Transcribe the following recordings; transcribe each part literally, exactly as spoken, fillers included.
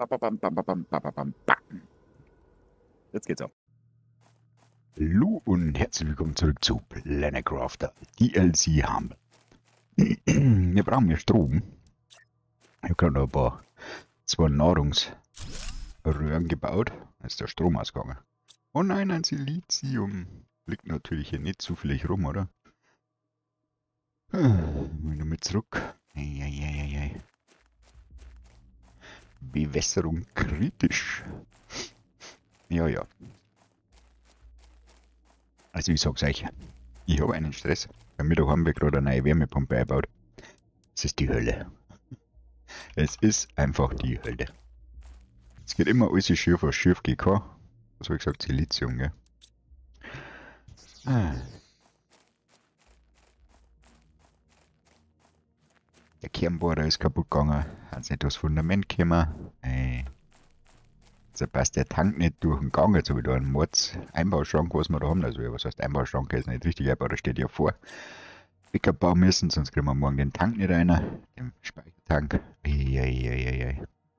Bam, bam, bam, bam, bam, bam. Jetzt geht's ab. Hallo und herzlich willkommen zurück zu Planet Crafter D L C Humble. Wir brauchen mehr Strom. Ich habe gerade noch ein paar zwei Nahrungsröhren gebaut. Da ist der Strom ausgegangen. Oh nein, ein Silizium. Liegt natürlich hier nicht zufällig rum, oder? Mal noch mit zurück. Eieieiei. Bewässerung kritisch. Ja, ja. Also ich sag's euch, ich habe einen Stress. Bei mir da haben wir gerade eine neue Wärmepumpe eingebaut. Es ist die Hölle. Es ist einfach die Hölle. Es geht immer alles schief, was schief gehen kann. Was habe ich gesagt? Silizium, gell? Ah. Der Kernbohrer ist kaputt gegangen. Hat nicht das Fundament gekommen. Ey. Jetzt passt der Tank nicht durch den Gang. Jetzt habe ich da einen Mords-Einbauschrank, was wir da haben. Also, was heißt Einbauschrank? Der ist nicht richtig einbaut, da steht ja vor. Backup bauen müssen, sonst kriegen wir morgen den Tank nicht rein. Den Speichertank. Eieieiei.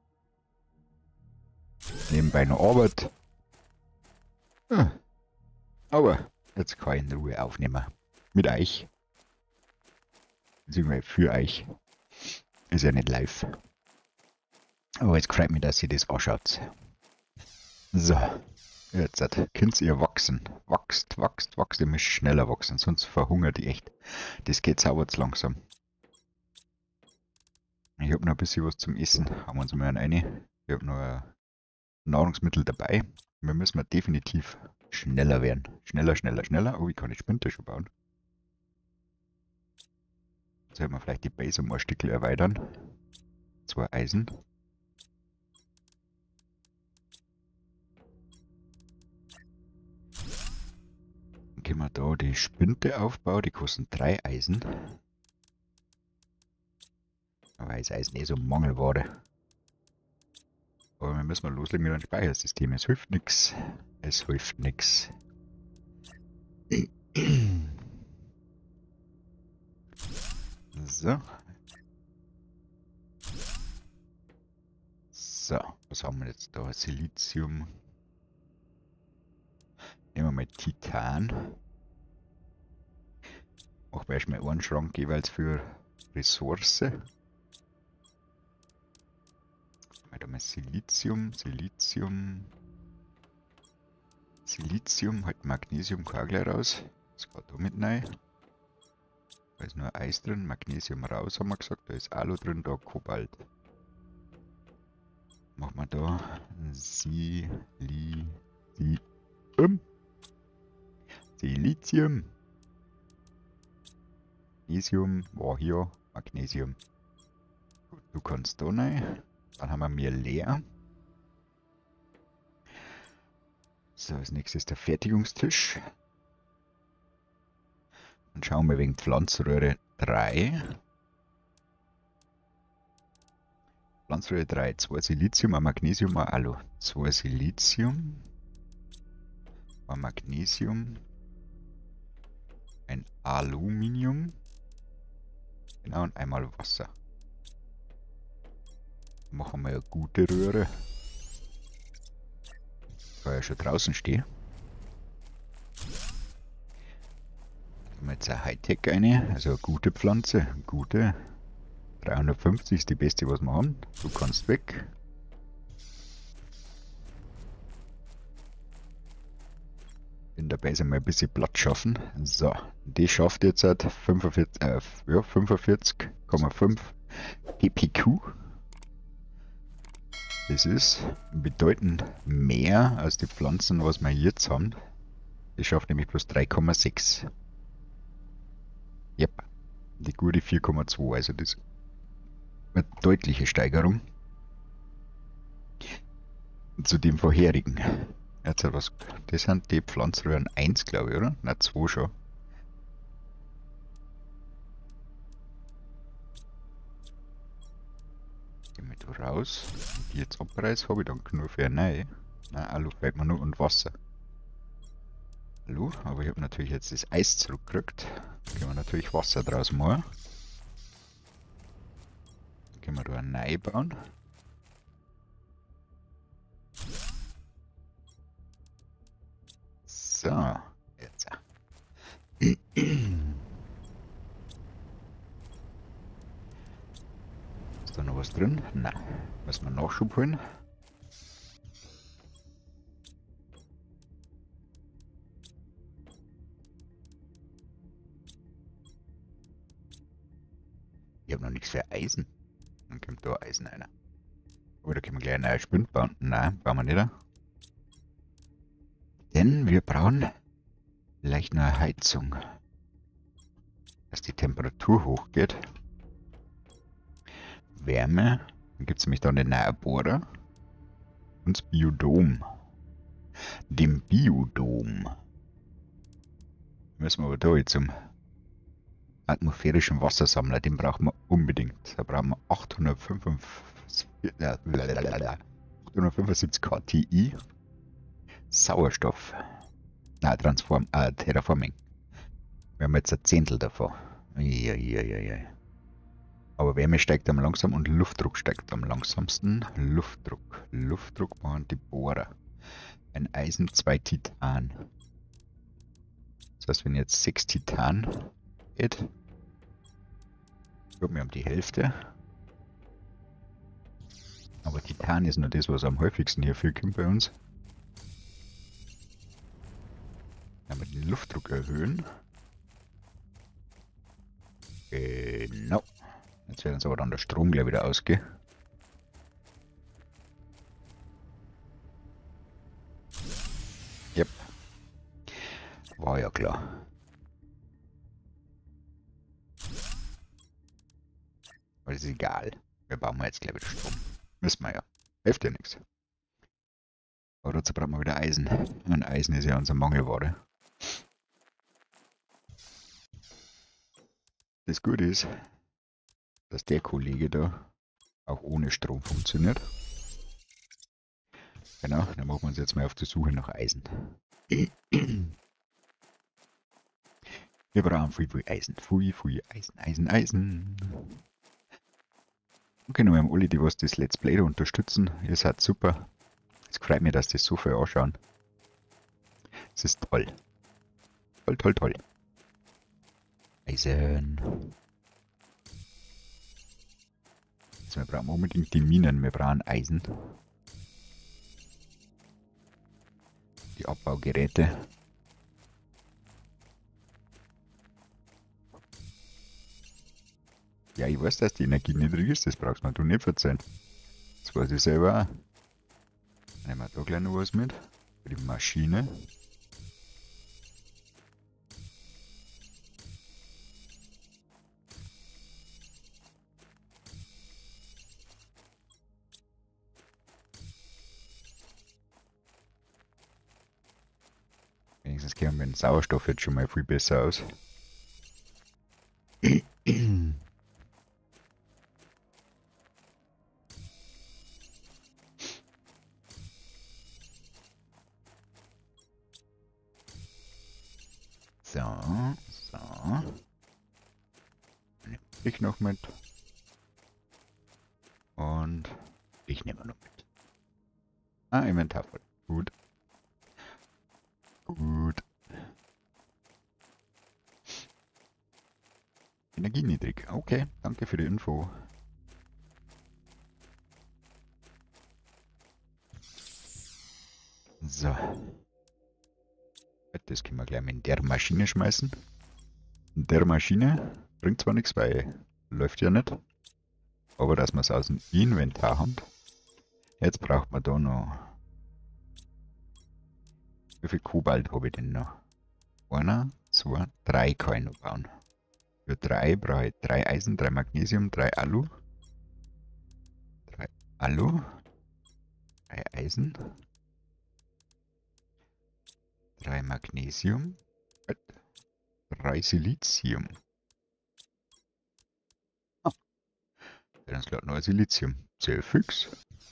Nebenbei noch Arbeit. Ah. Aber jetzt kann ich in Ruhe aufnehmen. Mit euch. Beziehungsweise für euch. Ist ja nicht live. Aber jetzt freut mich, dass ihr das anschaut. So. Jetzt könnt ihr wachsen. Wachst, wachst, wachst. Ihr müsst schneller wachsen, sonst verhungert ihr echt. Das geht sauber zu langsam. Ich habe noch ein bisschen was zum Essen. Haben wir uns mal eine. Ich habe noch ein Nahrungsmittel dabei. Wir müssen wir definitiv schneller werden. Schneller, schneller, schneller. Oh, ich kann die Spinte schon bauen. Sollten wir vielleicht die Base um ein Stückchen erweitern. Zwei Eisen. Dann können wir da die Spinte aufbauen. Die kosten drei Eisen. Aber das Eisen eh so Mangelware. Aber wir müssen mal loslegen mit einem Speichersystem. Es hilft nichts. Es hilft nichts. So. So, was haben wir jetzt da? Silizium. Nehmen wir mal Titan. Machen wir erstmal einen Schrank jeweils für Ressource. Da mal Silizium, Silizium. Silizium, halt Magnesium kann gleich raus. Das geht da mit rein. Da ist nur Eis drin, Magnesium raus, haben wir gesagt. Da ist Alu drin, da Kobalt. Machen wir da Silizium. Silizium. Magnesium war hier, Magnesium. Gut, du kannst da rein. Dann haben wir mehr leer. So, als nächstes ist der Fertigungstisch. Dann schauen wir wegen Pflanzröhre drei. Pflanzröhre drei, zwei Silizium, ein Magnesium, ein Alu. zwei Silizium, ein Magnesium, ein Aluminium. Genau, und einmal Wasser. Machen wir eine gute Röhre. Da ja schon draußen stehe. Haben wir jetzt eine Hightech eine, also eine gute Pflanze, eine gute. dreihundertfünfzig ist die beste, was wir haben. Du kannst weg. Bin dabei, ist einmal ein bisschen Platz schaffen. So, die schafft jetzt seit fünfundvierzig, äh, ja, fünfundvierzig Komma fünf P P Q. Das ist bedeutend mehr als die Pflanzen, was wir jetzt haben. Die schafft nämlich bloß drei Komma sechs. Yep, die gute vier Komma zwei, also das ist eine deutliche Steigerung zu dem vorherigen. Jetzt hat was, das sind die Pflanzröhren eins, glaube ich, oder? Na, zwei schon. Gehen wir da raus. Und die jetzt abreiß, habe ich dann nur für eine neue. Nein, Alu fällt mir nur und Wasser. Alu, aber ich habe natürlich jetzt das Eis zurückgekriegt. Da können wir natürlich Wasser draus machen. Dann können wir da eine neue bauen. drin? Nein. Müssen wir Nachschub holen? Ich habe noch nichts für Eisen. Dann kommt da Eisen rein. Oder können wir gleich eine neue Spind bauen? Nein, brauchen wir nicht. Denn wir brauchen vielleicht noch eine Heizung. Dass die Temperatur hochgeht. Wärme. Dann gibt es nämlich da einen neuen Bohrer. Und das Biodom. Dem Biodom. Müssen wir aber da jetzt zum atmosphärischen Wassersammler. Den brauchen wir unbedingt. Da brauchen wir achthundertfünfundsiebzig K T I. Sauerstoff. Nein, Transform, äh, Terraforming. Wir haben jetzt ein Zehntel davon. Eieieiei. Aber Wärme steigt am langsam und Luftdruck steigt am langsamsten. Luftdruck. Luftdruck waren die Bohrer. Ein Eisen, zwei Titan. Das heißt, wenn jetzt sechs Titan geht, kommen wir um die Hälfte. Aber Titan ist nur das, was am häufigsten hierfür kommt bei uns. Wenn wir den Luftdruck erhöhen. Genau. Jetzt wird uns aber dann der Strom gleich wieder ausgehen. Yep. War ja klar. Aber das ist egal. Wir bauen jetzt gleich wieder Strom. Müssen wir ja. Hilft ja nichts. Aber dazu brauchen wir wieder Eisen. Und Eisen ist ja unsere Mangelware. Das Gute ist, dass der Kollege da auch ohne Strom funktioniert. Genau, dann machen wir uns jetzt mal auf die Suche nach Eisen. Wir brauchen viel, viel Eisen. Viel, viel Eisen, Eisen, Eisen. Okay, noch haben alle, die was das Let's Play da unterstützen. Ihr seid super. Es freut mich, dass das so viel anschauen. Es ist toll. Toll, toll, toll. Eisen. Also wir brauchen unbedingt die Minen. Wir brauchen Eisen. Die Abbaugeräte. Ja, ich weiß, dass die Energie niedrig ist. Das brauchst du nicht verzeihen. Das weiß ich selber auch. Nehmen wir da gleich noch was mit. Für die Maschine. Wenigstens kämen wir mit dem Sauerstoff jetzt schon mal viel besser aus. So, so. Nehme ich noch mit. Und ich nehme noch mit. Ah, Inventar voll. Gut. Gut. Energie niedrig. Okay, danke für die Info. So. Das können wir gleich mit in der Maschine schmeißen. In der Maschine bringt zwar nichts, weil läuft ja nicht. Aber dass wir es aus dem Inventar haben. Jetzt braucht man da noch. Wie viel Kobalt habe ich denn noch? Einer, zwei, drei kann ich noch bauen. Für drei brauche ich drei Eisen, drei Magnesium, drei Alu. Drei Alu. Drei Eisen. Drei Magnesium. Drei Silizium. Ah. Dann ist gerade noch ein Silizium. Sehr fix.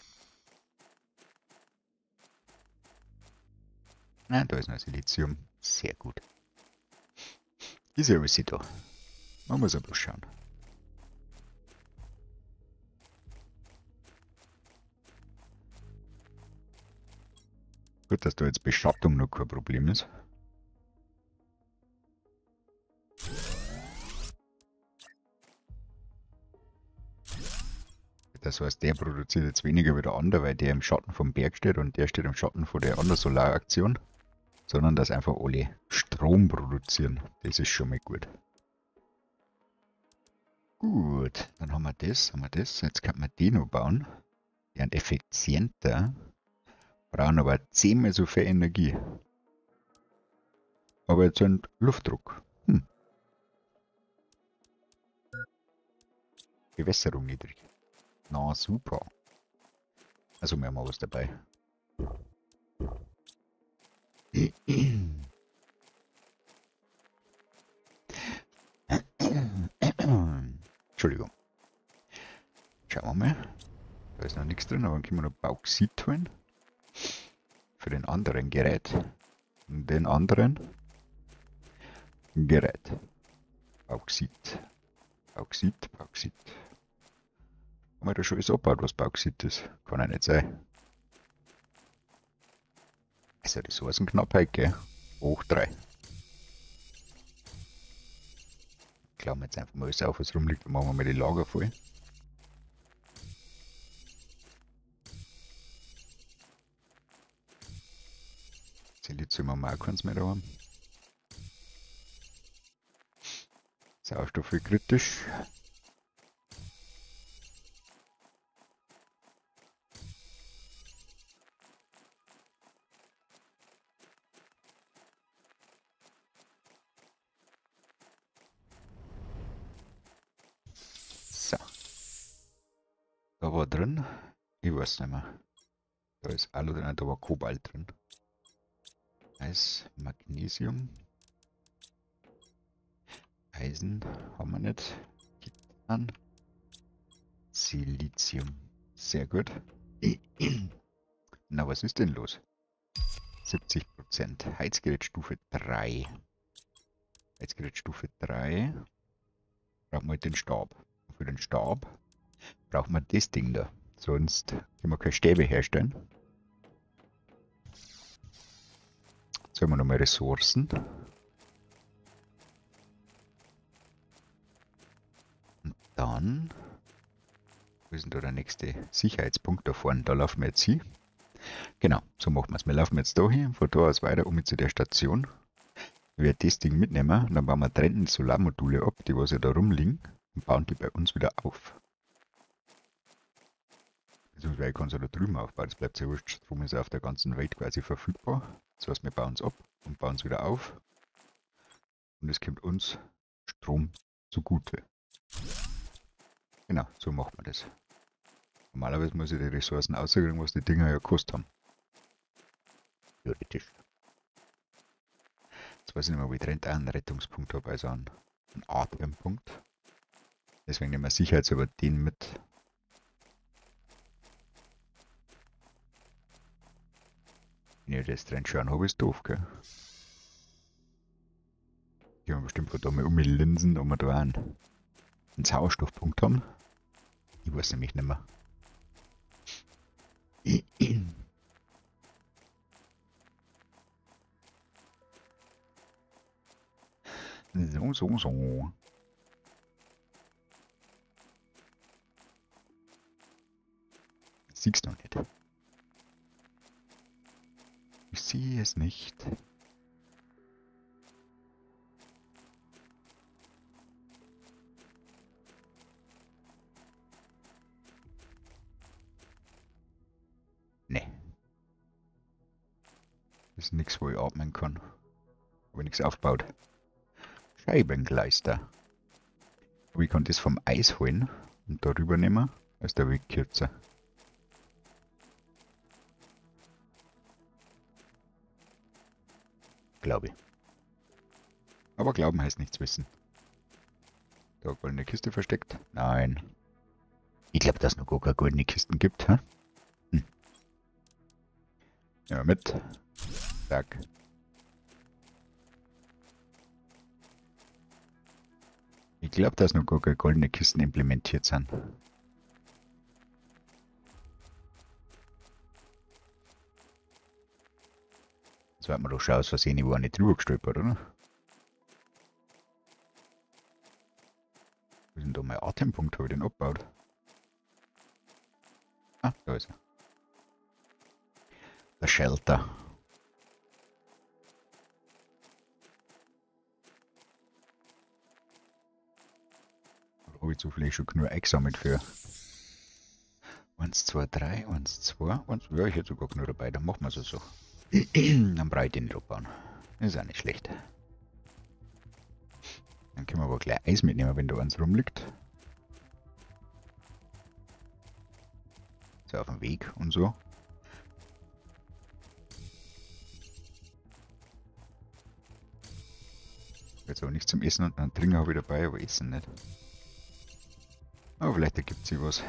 Na, da ist noch Silizium. Sehr gut. Ist ja alles da. Man muss aber schauen. Gut, dass da jetzt Beschattung noch kein Problem ist. Dass Das heißt, der produziert jetzt weniger wie der andere, weil der im Schatten vom Berg steht und der steht im Schatten von der anderen Solaraktion. Sondern dass einfach alle Strom produzieren. Das ist schon mal gut. Gut, dann haben wir das, haben wir das. Jetzt kann man die noch bauen. Die sind effizienter, brauchen aber zehnmal so viel Energie. Aber jetzt ein Luftdruck. Hm. Bewässerung niedrig. Na super. Also wir haben auch was dabei. Entschuldigung. Schauen wir mal. Da ist noch nichts drin, aber dann können wir noch Bauxit holen. Für den anderen Gerät. Und den anderen Gerät. Bauxit. Bauxit, Bauxit. Haben wir da schon alles abgebaut, was Bauxit ist? Kann ja nicht sein. Also Ressourcenknappheit, gell? Hoch drei. Klauen wir jetzt einfach mal alles auf, was rumliegt, und machen wir mal die Lager voll. Silizium haben wir auch keins mehr da haben. Sauerstoff viel kritisch. So. Da war drin. Ich weiß nicht mehr. Da ist Alu drin, da war Kobalt drin. Eis, Magnesium. Eisen haben wir nicht. Titan. Silizium. Sehr gut. Na, was ist denn los? siebzig Prozent. Heizgerät Stufe drei. Heizgerät Stufe drei. Brauchen wir den Stab. Für den Stab brauchen wir das Ding da. Sonst können wir keine Stäbe herstellen. Jetzt haben wir nochmal Ressourcen. Und dann, wo ist denn da der nächste Sicherheitspunkt da vorne? Da laufen wir jetzt hin. Genau, so machen wir es. Wir laufen jetzt da hin, von da aus weiter um zu der Station. Wir werden das Ding mitnehmen und dann bauen wir trennende Solarmodule ab, die was ja da rumliegen, und bauen die bei uns wieder auf. Beziehungsweise ich kann es ja da drüben aufbauen, das bleibt sehr wurscht. Strom ist ja auf der ganzen Welt quasi verfügbar. Das heißt, wir bauen es ab und bauen es wieder auf. Und es kommt uns Strom zugute. Genau, so macht man das. Normalerweise muss ich die Ressourcen auskriegen, was die Dinger ja gekostet haben. Theoretisch. Jetzt weiß ich nicht mehr, wo ich trennt auch einen Rettungspunkt habe, also einen, einen Atempunkt. Deswegen nehmen wir sicherheitshalber den mit. Wenn ich das drin schauen habe, ist doof, gell? Die haben bestimmt von da mal um die Linsen, ob wir da einen, einen Sauerstoffpunkt haben. Ich weiß nämlich nicht mehr. So, so, so. Siehst du noch nicht? Ich sehe es nicht. Nee. Das ist nichts, wo ich atmen kann. Habe nichts aufgebaut. Scheibengleister. Aber ich kann das vom Eis holen und darüber nehmen, als der Weg kürzer. Glaube ich. Aber glauben heißt nichts wissen. Da eine goldene Kiste versteckt? Nein. Ich glaube, dass es noch gar keine goldene Kisten gibt, hä? Hm. Ja, mit. Zack. Ich glaube, dass noch gar keine goldene Kisten implementiert sind. Jetzt werden wir doch schauen, aus Versehen, ich war nicht drüber gestolpert, oder? Wo ist denn da mein Atempunkt? Habe ich den abgebaut? Da ist er. Der Shelter. Da habe ich zu viel schon genug eingesammelt für eins, zwei, drei, eins, zwei, eins, ja, ich hätte sogar genug dabei, dann machen wir es so. Dann brauche ich den nicht abbauen. Ist auch nicht schlecht. Dann können wir aber gleich Eis mitnehmen, wenn da eins rumliegt. So auf dem Weg und so. Jetzt aber nicht zum Essen und einen Trinken habe ich dabei, aber Essen nicht. Aber vielleicht ergibt sich was.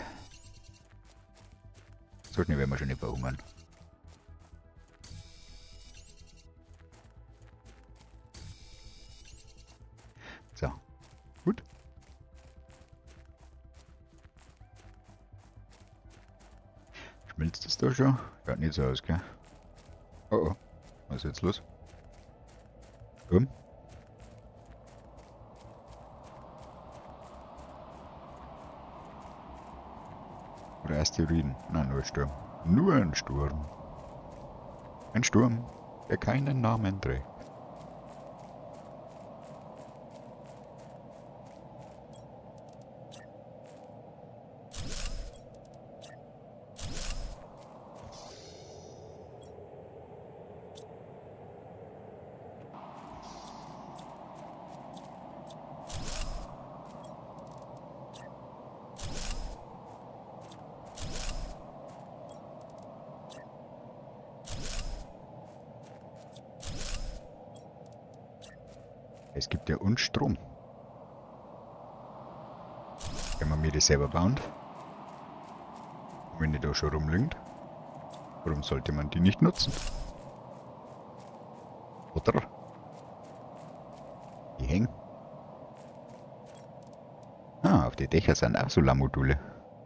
Sollten wir, werden wir schon nicht verhungern. So, gut. Schmilzt es da schon? Schaut nicht so aus, gell? Oh oh, was ist jetzt los? Komm. Oder Asteroiden? Nein, nur ein Sturm. Nur ein Sturm. Ein Sturm, der keinen Namen trägt. Es gibt ja uns Strom. Wenn man mir das selber baut, wenn die da schon rumliegt, warum sollte man die nicht nutzen? Oder? Die hängen. Ah, auf die Dächer sind auch Solarmodule.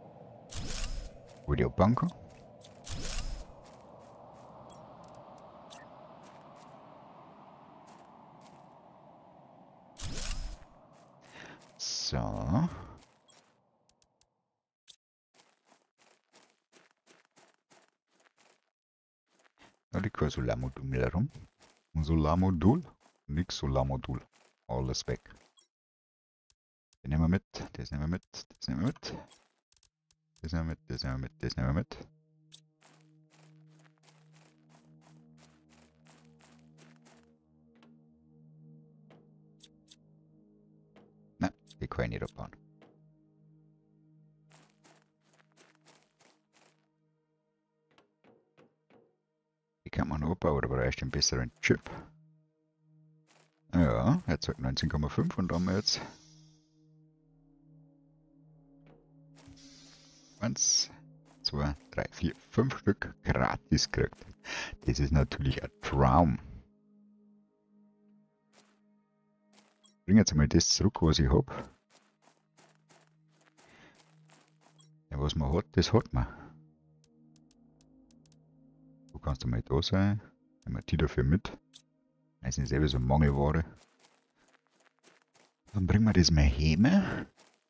Wo die abbauen kann. So. Da liegt kein Solarmodul mehr herum. Ein Solarmodul? Nix Solarmodul. Alles weg. Den nehmen wir mit, das nehmen wir mit, das nehmen wir mit. Das nehmen wir mit, das nehmen wir mit, das nehmen wir mit. Nein, die kann ich nicht abbauen. Die kann man noch abbauen, oder brauchst du einen besseren Chip? Ja, er sagt neunzehn Komma fünf und da haben wir jetzt eins, zwei, drei, vier, fünf Stück gratis gekriegt. Das ist natürlich ein Traum. Ich bringe jetzt mal das zurück, was ich habe. Ja, was man hat, das hat man. Du kannst einmal da sein. Nehmen wir die dafür mit. Das ist selber so Mangelware. Dann bringen wir das mal heim.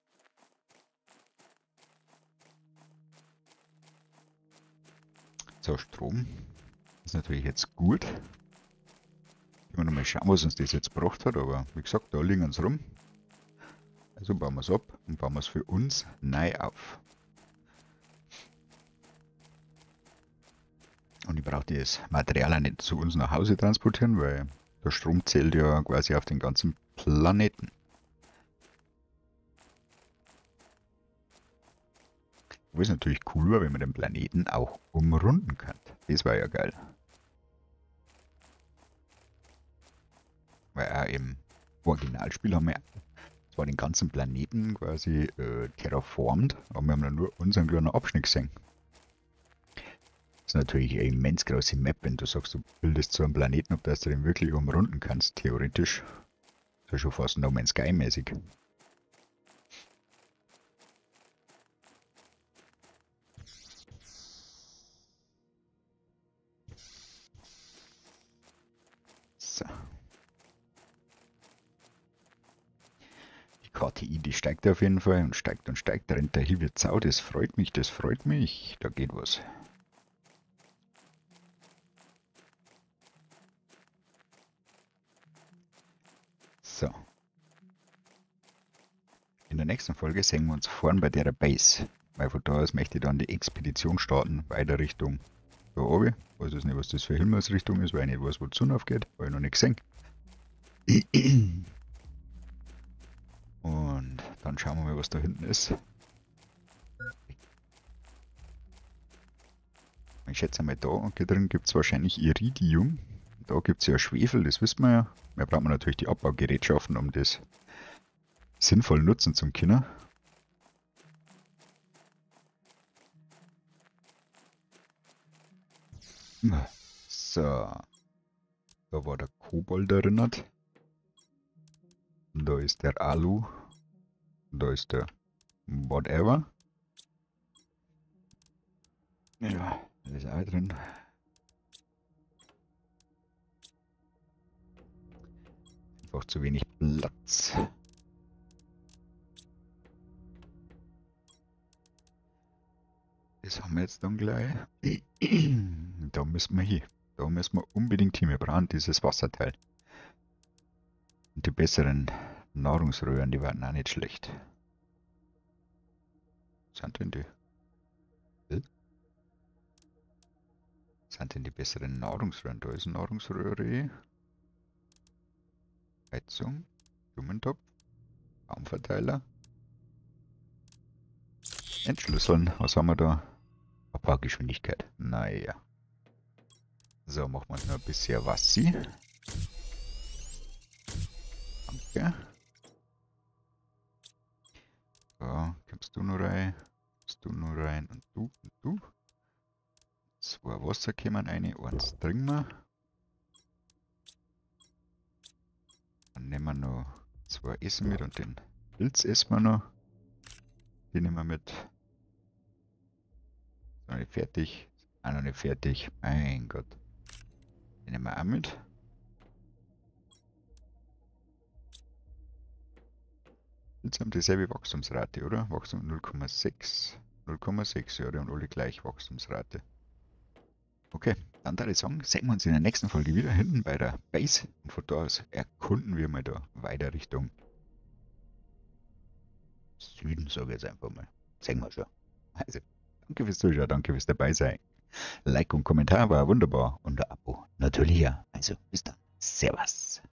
So, Strom ist natürlich jetzt gut. Ich will nochmal schauen, was uns das jetzt gebracht hat, aber wie gesagt, da liegen uns rum. Also bauen wir es ab und bauen wir es für uns neu auf. Und ich brauche das Material auch nicht zu uns nach Hause transportieren, weil der Strom zählt ja quasi auf den ganzen Planeten. Wo es natürlich cool war, wenn man den Planeten auch umrunden kann. Das war ja geil. Weil auch im Originalspiel haben wir zwar den ganzen Planeten quasi äh, terraformt, aber wir haben dann nur unseren kleinen Abschnitt gesehen. Das ist natürlich eine immens große Map, wenn du sagst, du bildest so einen Planeten, ob dass du den wirklich umrunden kannst, theoretisch. Das ist schon fast No Man's Sky mäßig. So. Die Karte T I, die steigt auf jeden Fall und steigt und steigt. Da rennt der Hiwi Zau, das freut mich, das freut mich. Da geht was. So. In der nächsten Folge sehen wir uns vorn bei der Base. Weil von da aus möchte ich dann die Expedition starten, weiter Richtung da oben. Ich weiß jetzt nicht, was das für Himmelsrichtung ist, weil ich nicht weiß, wo die Sonne aufgeht. Habe ich noch nicht gesehen. Und dann schauen wir mal, was da hinten ist. Ich schätze mal, da drin gibt es wahrscheinlich Iridium. Da gibt es ja Schwefel, das wissen wir ja. Da brauchen wir natürlich die Abbaugerätschaften, um das sinnvoll nutzen zu können. So. Da war der Kobold erinnert. Da ist der Alu. Da ist der Whatever. Ja, das ist auch drin. Einfach zu wenig Platz. Das haben wir jetzt dann gleich. Da müssen wir hin. Da müssen wir unbedingt hin. Wir brauchen dieses Wasserteil. Und die besseren Nahrungsröhren, die waren auch nicht schlecht. Was sind denn die? Hm? Was sind denn die besseren Nahrungsröhren? Da ist eine Nahrungsröhre. Heizung. Blumentopf. Baumverteiler. Entschlüsseln. Was haben wir da? Abbaugeschwindigkeit. Naja. So, machen wir noch ein bisschen Wassi. Danke. So, kommst du noch rein? Kommst du noch rein? Und du und du. Zwei Wasser kommen rein, eins trinken wir. Dann nehmen wir noch zwei Essen mit und den Pilz essen wir noch. Die nehmen wir mit. Noch nicht fertig. Auch noch nicht fertig. Mein Gott. Den nehmen wir auch mit. Jetzt haben dieselbe Wachstumsrate, oder? Wachstum null Komma sechs. null Komma sechs, ja, die haben alle gleich Wachstumsrate. Okay, dann würde ich sagen, sehen wir uns in der nächsten Folge wieder hinten bei der Base. Und von da aus erkunden wir mal da weiter Richtung Süden, sage ich jetzt einfach mal. Sehen wir schon. Also, danke fürs Zuschauen, danke fürs dabei sein. Like und Kommentar war wunderbar und ein Abo natürlich ja. Also, bis dann. Servus.